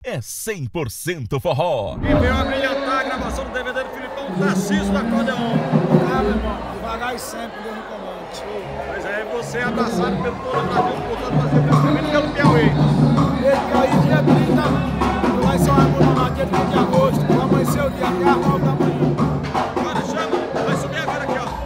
é 100% forró. E veio a brilhantar a gravação do DVD de Felipão, Tarcísio do Acordeon. Ah, meu irmão, devagar e sempre, Deus no comando. Pois é, você é abraçado pelo todo o Brasil, por todo o Brasil, principalmente pelo Piauí. Ele caiu dia 30, lá em São Raimundo, na dia 30 de agosto, vai amanhecer o dia até às 9 da manhã. Agora chama, vai subir agora aqui, ó.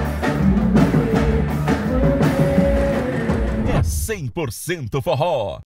É 100% forró.